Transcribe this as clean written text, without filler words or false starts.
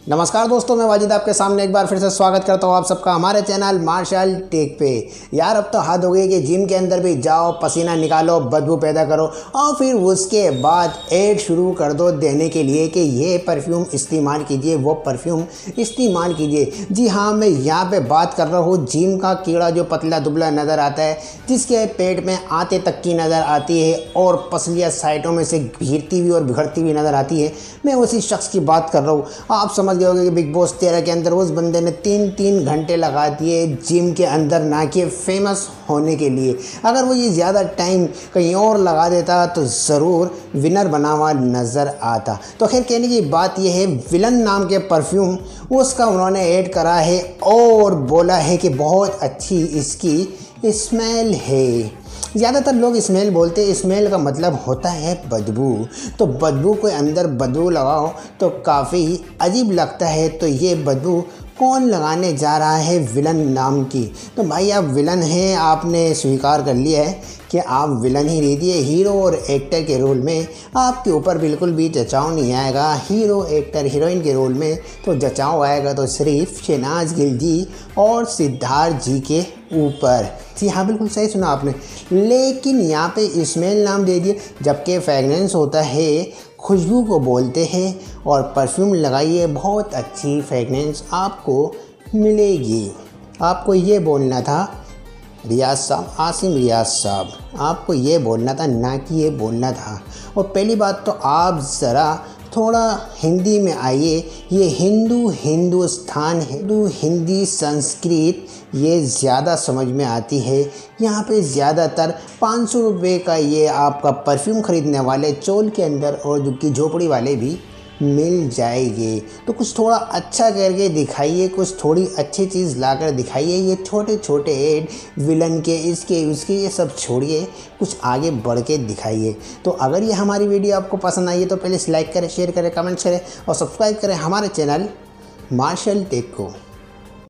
नमस्कार दोस्तों, मैं वाजिद आपके सामने एक बार फिर से स्वागत करता हूँ आप सबका हमारे चैनल मार्शल टेक पे। यार अब तो हद हो गई कि जिम के अंदर भी जाओ, पसीना निकालो, बदबू पैदा करो और फिर उसके बाद ऐड शुरू कर दो देने के लिए कि ये परफ्यूम इस्तेमाल कीजिए, वो परफ्यूम इस्तेमाल कीजिए। जी हाँ, मैं यहाँ पे बात कर रहा हूँ जिम का कीड़ा जो पतला दुबला नज़र आता है, जिसके पेट में आते तक की नज़र आती है और पसलियाँ साइडों में से घिरती हुई और बिखरती हुई नज़र आती है। मैं उसी शख्स की बात कर रहा हूँ। आप समझ गए होंगे कि बिग बॉस 13 के अंदर उस बंदे ने 3 घंटे लगा दिए जिम के अंदर ना कि फेमस होने के लिए। अगर वो ये ज़्यादा टाइम कहीं और लगा देता तो ज़रूर विनर बना हुआ नज़र आता। तो खैर कहने की बात यह है, विलन नाम के परफ्यूम उसका उन्होंने ऐड करा है और बोला है कि बहुत अच्छी इसकी स्मेल है। ज़्यादातर लोग स्मेल बोलते हैं, स्मेल का मतलब होता है बदबू। तो बदबू के अंदर बदबू लगाओ तो काफ़ी अजीब लगता है। तो ये बदबू कौन लगाने जा रहा है? विलन नाम की। तो भाई आप विलन हैं, आपने स्वीकार कर लिया है कि आप विलन ही रहिए। हीरो और एक्टर के रोल में आपके ऊपर बिल्कुल भी जचाव नहीं आएगा। हीरो एक्टर हीरोइन के रोल में तो जचाव आएगा तो सिर्फ शहनाज गिल जी और सिद्धार्थ जी के ऊपर। जी हाँ, बिल्कुल सही सुना आपने। लेकिन यहाँ पे स्मेल नाम दे दिए, जबकि फ्रेगनेंस होता है, खुशबू को बोलते हैं। और परफ्यूम लगाइए, बहुत अच्छी फ्रेगनेंस आपको मिलेगी। आपको ये बोलना था रियाज साहब, आसिम रियाज साहब, आपको ये बोलना था, ना कि ये बोलना था। और पहली बात तो आप ज़रा थोड़ा हिंदी में आइए। ये हिंदुस्तान, हिंदी संस्कृत ये ज़्यादा समझ में आती है। यहाँ पे ज़्यादातर 500 रुपये का ये आपका परफ्यूम ख़रीदने वाले चोल के अंदर और झुग्गी झोपड़ी वाले भी मिल जाएंगे। तो कुछ थोड़ा अच्छा करके दिखाइए, कुछ थोड़ी अच्छी चीज़ लाकर दिखाइए। ये छोटे छोटे ऐड विलन के, इसके उसके, ये सब छोड़िए, कुछ आगे बढ़ के दिखाइए। तो अगर ये हमारी वीडियो आपको पसंद आई है तो प्लीज़ लाइक करें, शेयर करें, कमेंट्स करें और सब्सक्राइब करें हमारे चैनल मार्शल टेक को।